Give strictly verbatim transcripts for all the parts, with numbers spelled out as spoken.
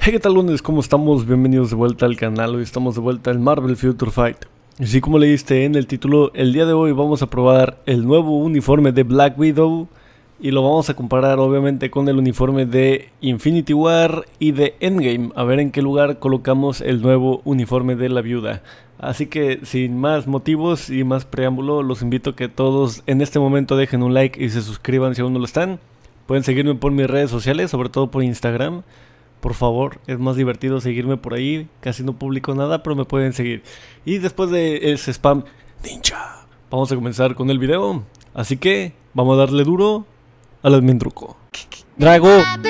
Hey, ¿qué tal, lunes? ¿Cómo estamos? Bienvenidos de vuelta al canal. Hoy estamos de vuelta en Marvel Future Fight. Así como leíste en el título, el día de hoy vamos a probar el nuevo uniforme de Black Widow y lo vamos a comparar obviamente con el uniforme de Infinity War y de Endgame, a ver en qué lugar colocamos el nuevo uniforme de la viuda. Así que sin más motivos y más preámbulo, los invito a que todos en este momento dejen un like y se suscriban si aún no lo están. Pueden seguirme por mis redes sociales, sobre todo por Instagram. Por favor, es más divertido seguirme por ahí. Casi no publico nada, pero me pueden seguir. Y después de ese spam ninja, vamos a comenzar con el video. Así que vamos a darle duro al almendruco. Drago.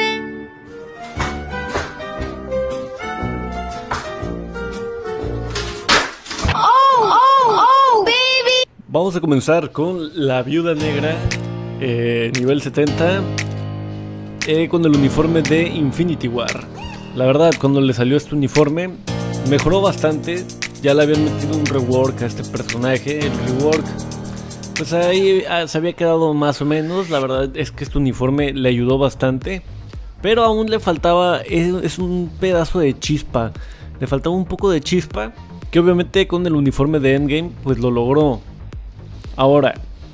Vamos a comenzar con la viuda negra, eh, nivel setenta. Eh, con el uniforme de Infinity War. La verdad, cuando le salió este uniforme mejoró bastante. Ya le habían metido un rework a este personaje. El rework pues ahí ah, se había quedado más o menos. La verdad es que este uniforme le ayudó bastante, pero aún le faltaba, es, es un pedazo de chispa. Le faltaba un poco de chispa, que obviamente con el uniforme de Endgame pues lo logró. Ahora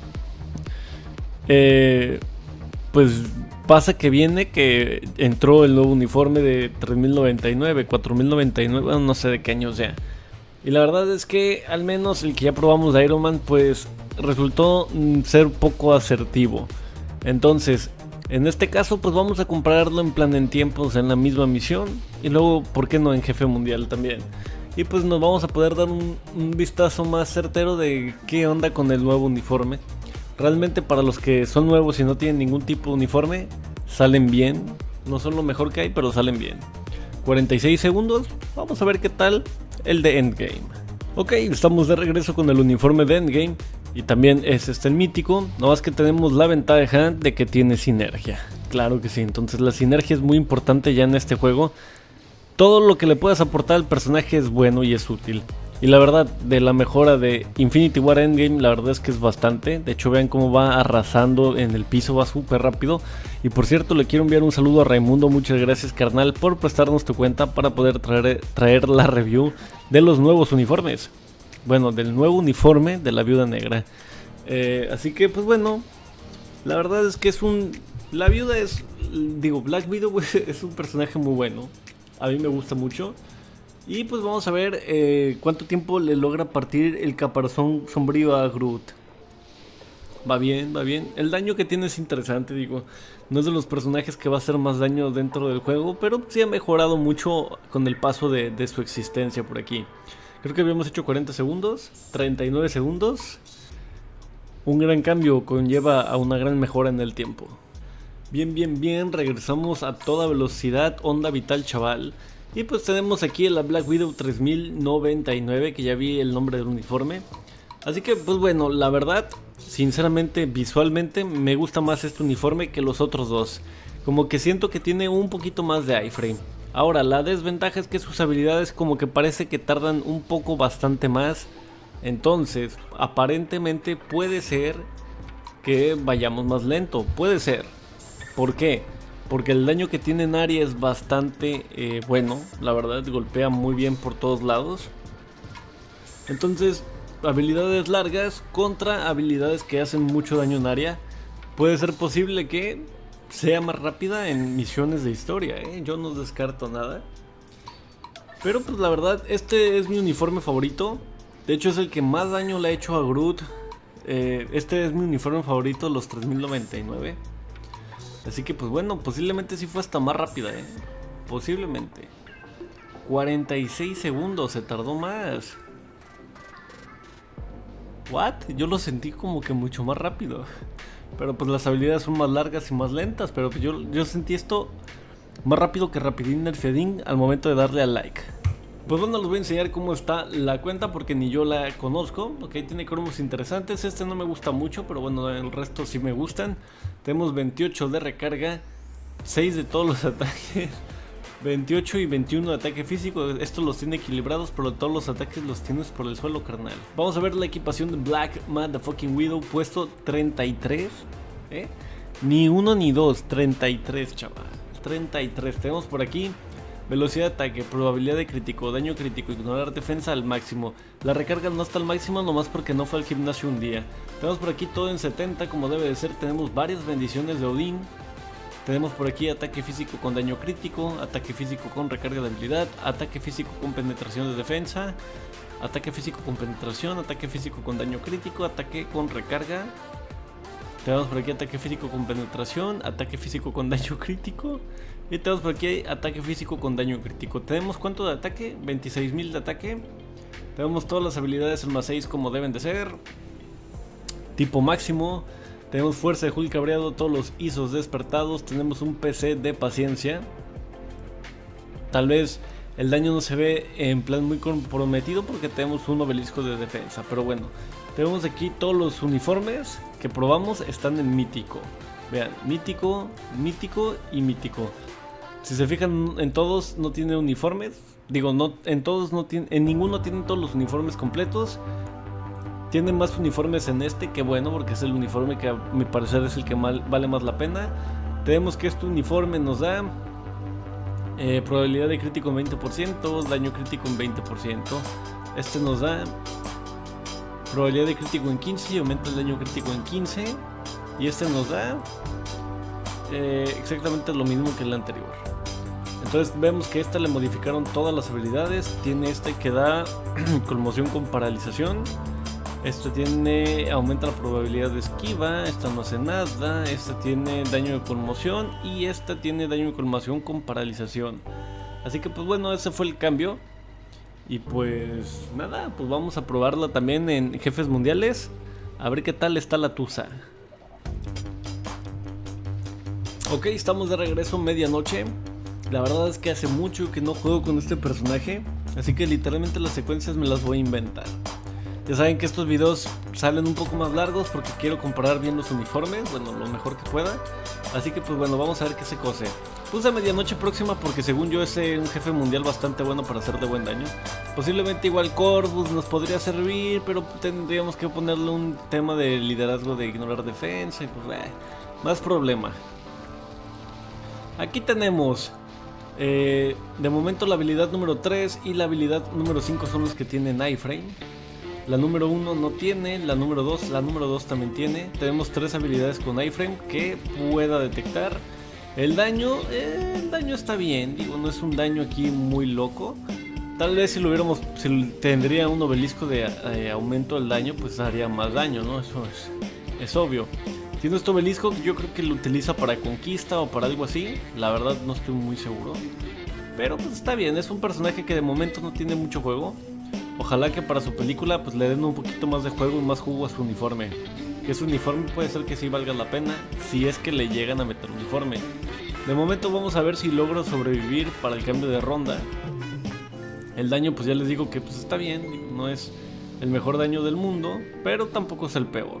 eh, pues pasa que viene que entró el nuevo uniforme de tres mil noventa y nueve, cuatro mil noventa y nueve, bueno, no sé de qué año sea. Y la verdad es que al menos el que ya probamos de Iron Man pues resultó ser poco asertivo. Entonces, en este caso pues vamos a compararlo en plan en tiempos en la misma misión. Y luego, ¿por qué no en jefe mundial también? Y pues nos vamos a poder dar un, un vistazo más certero de qué onda con el nuevo uniforme. Realmente para los que son nuevos y no tienen ningún tipo de uniforme, salen bien. No son lo mejor que hay, pero salen bien. cuarenta y seis segundos, vamos a ver qué tal el de Endgame. Ok, estamos de regreso con el uniforme de Endgame. Y también es este el mítico, no más que tenemos la ventaja de que tiene sinergia. Claro que sí, entonces la sinergia es muy importante ya en este juego. Todo lo que le puedas aportar al personaje es bueno y es útil. Y la verdad, de la mejora de Infinity War Endgame, la verdad es que es bastante. De hecho, vean cómo va arrasando en el piso, va súper rápido. Y por cierto, le quiero enviar un saludo a Raimundo. Muchas gracias, carnal, por prestarnos tu cuenta para poder traer, traer la review de los nuevos uniformes. Bueno, del nuevo uniforme de la viuda negra. Eh, así que, pues bueno, la verdad es que es un... La viuda es... Digo, Black Widow es un personaje muy bueno. A mí me gusta mucho. Y pues vamos a ver eh, cuánto tiempo le logra partir el caparazón sombrío a Groot. Va bien, va bien. El daño que tiene es interesante, digo. No es de los personajes que va a hacer más daño dentro del juego, pero sí ha mejorado mucho con el paso de, de su existencia por aquí. Creo que habíamos hecho cuarenta segundos, treinta y nueve segundos. Un gran cambio conlleva a una gran mejora en el tiempo. Bien, bien, bien. Regresamos a toda velocidad, onda vital, chaval. Y pues tenemos aquí la Black Widow tres mil noventa y nueve, que ya vi el nombre del uniforme. Así que pues bueno, la verdad, sinceramente, visualmente me gusta más este uniforme que los otros dos. Como que siento que tiene un poquito más de iframe. Ahora, la desventaja es que sus habilidades como que parece que tardan un poco bastante más. Entonces, aparentemente puede ser que vayamos más lento, puede ser. ¿Por qué? Porque el daño que tiene Nari es bastante eh, bueno, la verdad, golpea muy bien por todos lados. Entonces, habilidades largas contra habilidades que hacen mucho daño en área. Puede ser posible que sea más rápida en misiones de historia, ¿eh? Yo no descarto nada. Pero pues la verdad, este es mi uniforme favorito. De hecho es el que más daño le ha hecho a Groot. eh, Este es mi uniforme favorito, los tres mil noventa y nueve. Así que pues bueno, posiblemente sí fue hasta más rápida, eh. Posiblemente. cuarenta y seis segundos, se tardó más. ¿What? Yo lo sentí como que mucho más rápido. Pero pues las habilidades son más largas y más lentas. Pero yo, yo sentí esto más rápido que rapidín nerfeadín al momento de darle al like. Pues bueno, les voy a enseñar cómo está la cuenta porque ni yo la conozco. Ok, tiene cromos interesantes. Este no me gusta mucho, pero bueno, el resto sí me gustan. Tenemos veintiocho de recarga, seis de todos los ataques, veintiocho y veintiuno de ataque físico. Estos los tiene equilibrados, pero todos los ataques los tienes por el suelo, carnal. Vamos a ver la equipación de Black Motherfucking Widow, puesto treinta y tres. ¿eh? Ni uno ni dos, treinta y tres, chaval. treinta y tres. Tenemos por aquí Velocidad de ataque, probabilidad de crítico, daño crítico, ignorar defensa al máximo. La recarga no está al máximo nomás porque no fue al gimnasio un día. Tenemos por aquí todo en setenta como debe de ser. Tenemos varias bendiciones de Odín. Tenemos por aquí ataque físico con daño crítico, ataque físico con recarga de habilidad, ataque físico con penetración de defensa, ataque físico con penetración, ataque físico con daño crítico, ataque con recarga. Tenemos por aquí ataque físico con penetración, ataque físico con daño crítico. Y tenemos por aquí ataque físico con daño crítico. ¿Tenemos cuánto de ataque? veintiséis mil de ataque. Tenemos todas las habilidades en más seis como deben de ser. Tipo máximo. Tenemos fuerza de Hulk cabreado, todos los I S Os despertados. Tenemos un P C de paciencia. Tal vez el daño no se ve en plan muy comprometido porque tenemos un obelisco de defensa. Pero bueno, tenemos aquí todos los uniformes que probamos están en mítico. Vean, mítico, mítico y mítico. Si se fijan, en todos no tiene uniformes. Digo, no, en todos no tiene, en ninguno tienen todos los uniformes completos. Tiene más uniformes en este, que bueno, porque es el uniforme que a mi parecer es el que mal, vale más la pena. Tenemos que este uniforme nos da eh, probabilidad de crítico en veinte por ciento, daño crítico en veinte por ciento. Este nos da probabilidad de crítico en quince y aumenta el daño crítico en quince. Y este nos da eh, exactamente lo mismo que el anterior. Entonces vemos que esta le modificaron todas las habilidades. Tiene este que da conmoción con paralización. Este tiene, aumenta la probabilidad de esquiva. Esta no hace nada. Esta tiene daño de conmoción. Y esta tiene daño de conmoción con paralización. Así que pues bueno, ese fue el cambio. Y pues nada, pues vamos a probarla también en jefes mundiales. A ver qué tal está la tusa. Ok, estamos de regreso medianoche. La verdad es que hace mucho que no juego con este personaje. Así que literalmente las secuencias me las voy a inventar. Ya saben que estos videos salen un poco más largos porque quiero comparar bien los uniformes, bueno, lo mejor que pueda. Así que pues bueno, vamos a ver qué se cose. Puse medianoche próxima porque según yo es un jefe mundial bastante bueno para hacer de buen daño. Posiblemente igual Corvus nos podría servir, pero tendríamos que ponerle un tema de liderazgo de ignorar defensa y pues eh, más problema. Aquí tenemos eh, de momento la habilidad número tres y la habilidad número cinco son los que tienen iframe. La número uno no tiene, la número dos, la número dos también tiene. Tenemos tres habilidades con iframe que pueda detectar. El daño, eh, el daño está bien, digo, no es un daño aquí muy loco. Tal vez si lo hubiéramos, si tendría un obelisco de eh, aumento del daño, pues haría más daño, ¿no? Eso es, es obvio. Tiene este obelisco que yo creo que lo utiliza para conquista o para algo así. La verdad no estoy muy seguro. Pero pues está bien, es un personaje que de momento no tiene mucho juego. Ojalá que para su película pues le den un poquito más de juego y más jugo a su uniforme. Que su uniforme puede ser que sí valga la pena si es que le llegan a meter uniforme. De momento vamos a ver si logro sobrevivir para el cambio de ronda. El daño pues ya les digo que pues está bien, no es el mejor daño del mundo, pero tampoco es el peor.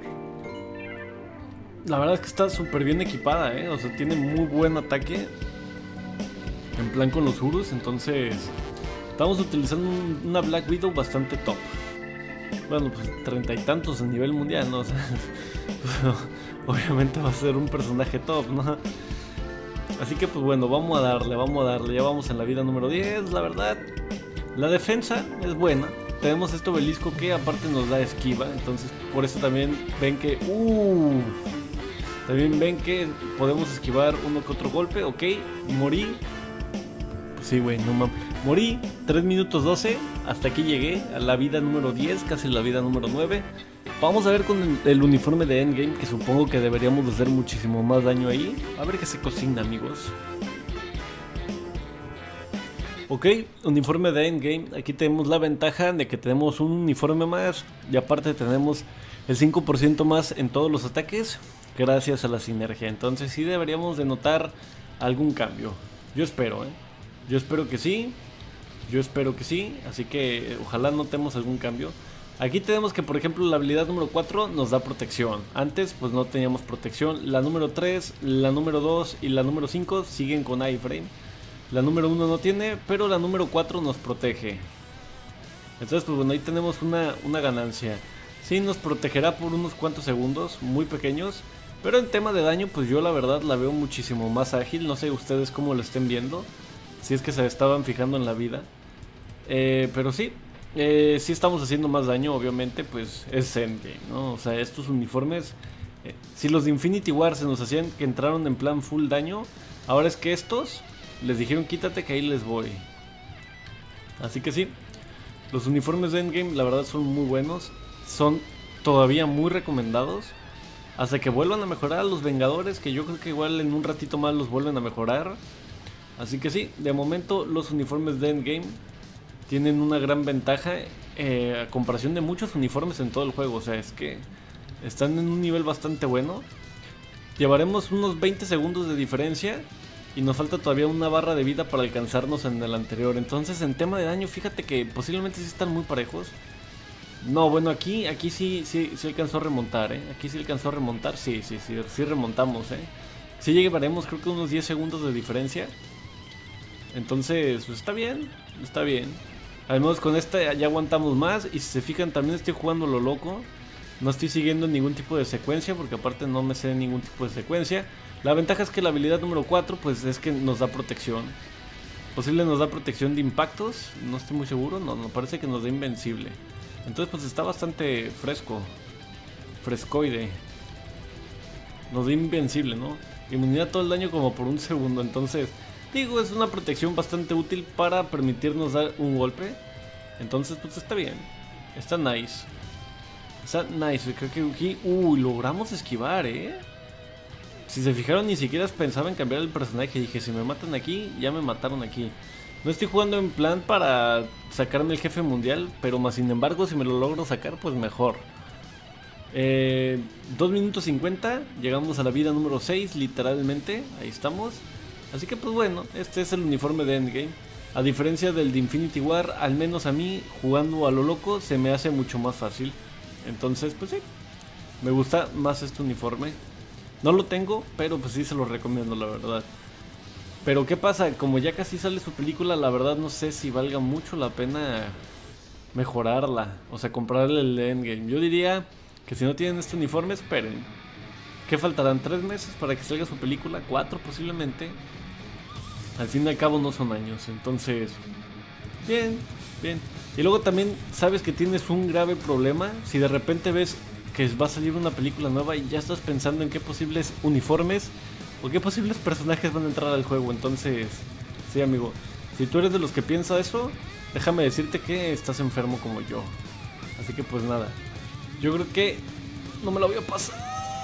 La verdad es que está súper bien equipada, ¿eh? O sea, tiene muy buen ataque en plan con los Urus, entonces estamos utilizando un, una Black Widow bastante top. Bueno, pues treinta y tantos a nivel mundial, ¿no? O sea, obviamente va a ser un personaje top, ¿no? Así que pues bueno, vamos a darle, vamos a darle. Ya vamos en la vida número diez, la verdad. La defensa es buena. Tenemos este obelisco que aparte nos da esquiva. Entonces por eso también ven que... Uh, también ven que podemos esquivar uno que otro golpe. Ok, morí. Sí, güey, no mames. Morí, tres minutos doce, hasta aquí llegué, a la vida número diez, casi la vida número nueve. Vamos a ver con el, el uniforme de Endgame, que supongo que deberíamos de hacer muchísimo más daño ahí. A ver qué se cocina, amigos. Ok, uniforme de Endgame. Aquí tenemos la ventaja de que tenemos un uniforme más. Y aparte tenemos el cinco por ciento más en todos los ataques, gracias a la sinergia. Entonces sí deberíamos de notar algún cambio. Yo espero, ¿eh? Yo espero que sí. Yo espero que sí. Así que ojalá notemos algún cambio. Aquí tenemos que por ejemplo la habilidad número cuatro nos da protección. Antes pues no teníamos protección. La número tres, la número dos y la número cinco siguen con iframe. La número uno no tiene, pero la número cuatro nos protege. Entonces pues bueno, ahí tenemos una, una ganancia. Sí, nos protegerá por unos cuantos segundos, muy pequeños. Pero en tema de daño pues yo la verdad la veo muchísimo más ágil. No sé ustedes cómo lo estén viendo. si es que se estaban fijando en la vida. Eh, pero sí, eh, sí estamos haciendo más daño, obviamente, pues es Endgame, ¿no? O sea, estos uniformes, eh, si los de Infinity War se nos hacían que entraron en plan full daño, ahora es que estos les dijeron quítate que ahí les voy. Así que sí, los uniformes de Endgame la verdad son muy buenos, son todavía muy recomendados. Hasta que vuelvan a mejorar a los Vengadores, que yo creo que igual en un ratito más los vuelven a mejorar. Así que sí, de momento los uniformes de Endgame tienen una gran ventaja eh, a comparación de muchos uniformes en todo el juego. O sea, es que están en un nivel bastante bueno. Llevaremos unos veinte segundos de diferencia y nos falta todavía una barra de vida para alcanzarnos en el anterior. Entonces en tema de daño, fíjate que posiblemente sí están muy parejos. No, bueno, aquí aquí sí, sí, sí alcanzó a remontar, ¿eh? Aquí sí alcanzó a remontar, sí, sí, sí, sí remontamos, ¿eh? Sí llegaremos creo que unos diez segundos de diferencia. Entonces, pues está bien, está bien. Al menos con esta ya aguantamos más. Y si se fijan, también estoy jugando lo loco. No estoy siguiendo ningún tipo de secuencia, porque aparte no me sé ningún tipo de secuencia. La ventaja es que la habilidad número cuatro, pues es que nos da protección. Posible nos da protección de impactos, no estoy muy seguro, no, no parece que nos da invencible. Entonces pues está bastante fresco, frescoide. Nos da invencible, ¿no? Inmunidad todo el daño como por un segundo. Entonces, digo, es una protección bastante útil para permitirnos dar un golpe. Entonces pues está bien, está nice. Está nice, creo que aquí... Uy, logramos esquivar, ¿eh? Si se fijaron, ni siquiera pensaba en cambiar el personaje. Dije, si me matan aquí, ya me mataron aquí. No estoy jugando en plan para sacarme el jefe mundial, pero más sin embargo, si me lo logro sacar, pues mejor. Eh, dos minutos cincuenta, llegamos a la vida número seis, literalmente, ahí estamos. Así que pues bueno, este es el uniforme de Endgame. A diferencia del de Infinity War, al menos a mí, jugando a lo loco, se me hace mucho más fácil. Entonces, pues sí, me gusta más este uniforme. No lo tengo, pero pues sí se lo recomiendo, la verdad. Pero ¿qué pasa? Como ya casi sale su película, la verdad no sé si valga mucho la pena mejorarla. O sea, comprarle el Endgame. Yo diría que si no tienen este uniforme, esperen. ¿Qué faltarán? ¿Tres meses para que salga su película? ¿Cuatro posiblemente? Al fin y al cabo no son años. Entonces, bien, bien. Y luego también sabes que tienes un grave problema. Si de repente ves que va a salir una película nueva y ya estás pensando en qué posibles uniformes o qué posibles personajes van a entrar al juego. Entonces, sí, amigo, si tú eres de los que piensa eso, déjame decirte que estás enfermo como yo. Así que pues nada, yo creo que no me la voy a pasar.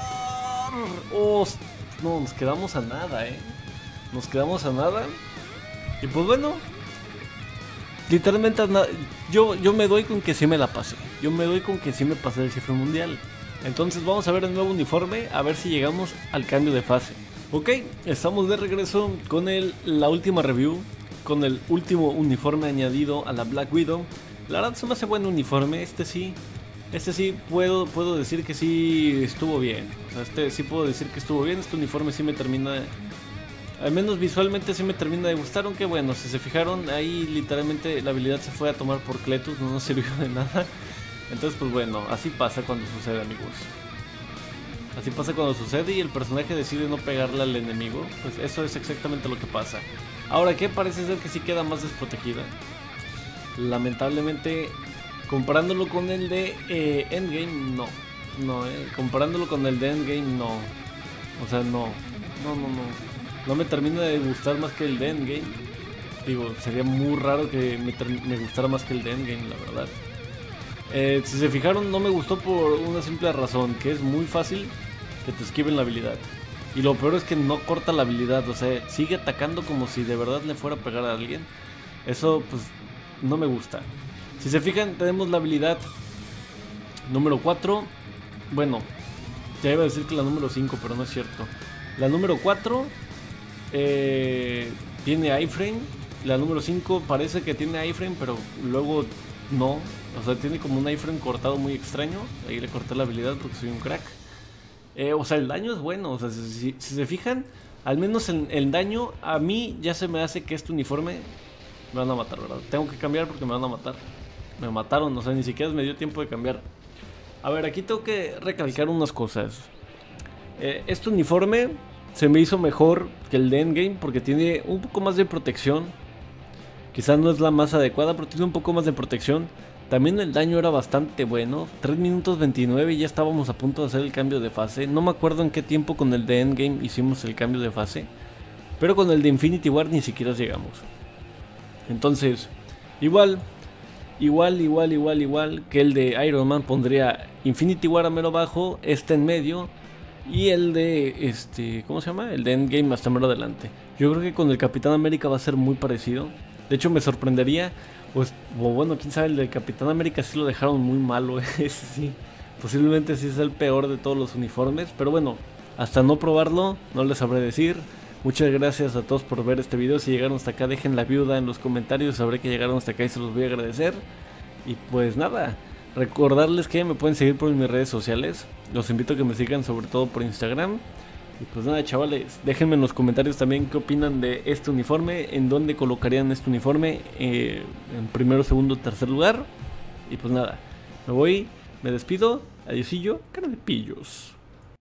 Oh, no, nos quedamos a nada, eh. Nos quedamos a nada. Y pues bueno, literalmente yo, yo me doy con que sí me la pasé. Yo me doy con que sí me pasé el jefe mundial. Entonces vamos a ver el nuevo uniforme, a ver si llegamos al cambio de fase. Ok, estamos de regreso con el, la última review, con el último uniforme añadido a la Black Widow. La verdad se me hace buen uniforme, este sí, este sí puedo, puedo decir que sí estuvo bien. O sea, este sí puedo decir que estuvo bien, este uniforme sí me termina, al menos visualmente sí me termina de gustar. Aunque bueno, si se fijaron ahí literalmente la habilidad se fue a tomar por Cletus, no nos sirvió de nada. Entonces pues bueno, así pasa cuando sucede, amigos. Así pasa cuando sucede y el personaje decide no pegarle al enemigo. Pues eso es exactamente lo que pasa. Ahora, ¿qué? Parece ser que sí queda más desprotegida. Lamentablemente, comparándolo con el de eh, Endgame, no. No, eh. Comparándolo con el de Endgame, no. O sea, no. No, no, no. No me termina de gustar más que el de Endgame. Digo, sería muy raro que me, me gustara más que el de Endgame, la verdad. Eh, si se fijaron, no me gustó por una simple razón, que es muy fácil que te esquiven la habilidad. Y lo peor es que no corta la habilidad, o sea, sigue atacando como si de verdad le fuera a pegar a alguien. Eso pues no me gusta. Si se fijan, tenemos la habilidad número cuatro. Bueno, ya iba a decir que la número cinco, pero no es cierto. La número cuatro eh, tiene iframe. La número cinco parece que tiene iframe, pero luego no. O sea, tiene como un iframe cortado muy extraño. Ahí le corté la habilidad porque soy un crack. Eh, o sea, el daño es bueno. O sea, si, si se fijan, al menos en el daño, a mí ya se me hace que este uniforme me van a matar, ¿verdad? Tengo que cambiar porque me van a matar. Me mataron, o sea, ni siquiera me dio tiempo de cambiar. A ver, aquí tengo que recalcar unas cosas. Eh, este uniforme se me hizo mejor que el de Endgame porque tiene un poco más de protección. Quizás no es la más adecuada, pero tiene un poco más de protección. También el daño era bastante bueno, tres minutos veintinueve y ya estábamos a punto de hacer el cambio de fase. No me acuerdo en qué tiempo con el de Endgame hicimos el cambio de fase, pero con el de Infinity War ni siquiera llegamos. Entonces, igual, igual, igual, igual, igual que el de Iron Man, pondría Infinity War a mero bajo, este en medio y el de, este, ¿cómo se llama? El de Endgame hasta mero adelante. Yo creo que con el Capitán América va a ser muy parecido. De hecho me sorprendería, pues, o bueno, quién sabe, el del Capitán América sí lo dejaron muy malo, ese sí. Posiblemente sí es el peor de todos los uniformes, pero bueno, hasta no probarlo, no les sabré decir. Muchas gracias a todos por ver este video. Si llegaron hasta acá, dejen la viuda en los comentarios. Sabré que llegaron hasta acá y se los voy a agradecer. Y pues nada, recordarles que me pueden seguir por mis redes sociales. Los invito a que me sigan sobre todo por Instagram. Y pues nada, chavales, déjenme en los comentarios también qué opinan de este uniforme. En dónde colocarían este uniforme, eh, en primero, segundo, tercer lugar. Y pues nada, me voy, me despido. Adiosillo, cara de pillos.